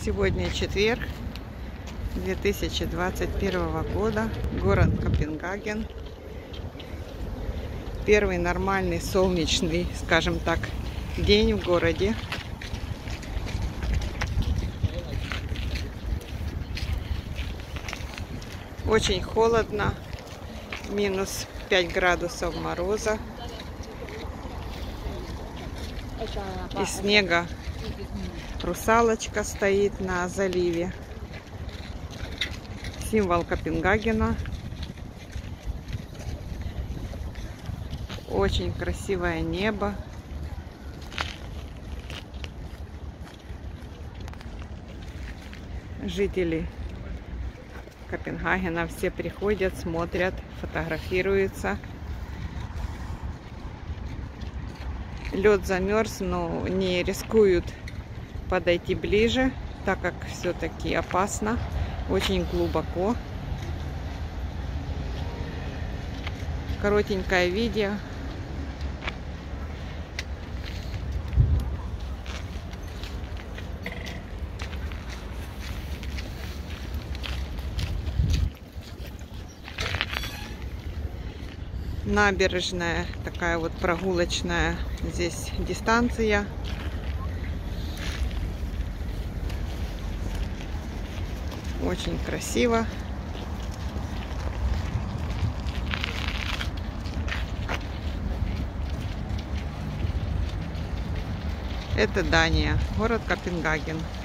Сегодня четверг 2021 года, город Копенгаген. Первый нормальный солнечный, скажем так, день в городе. Очень холодно, минус 5 градусов мороза. И снега. Русалочка стоит на заливе. Символ Копенгагена. Очень красивое небо. Жители Копенгагена все приходят, смотрят, фотографируются. Лед замерз, но не рискуют подойти ближе, так как все-таки опасно, очень глубоко. Коротенькое видео. Набережная, такая вот прогулочная здесь дистанция. Очень красиво. Это Дания, город Копенгаген.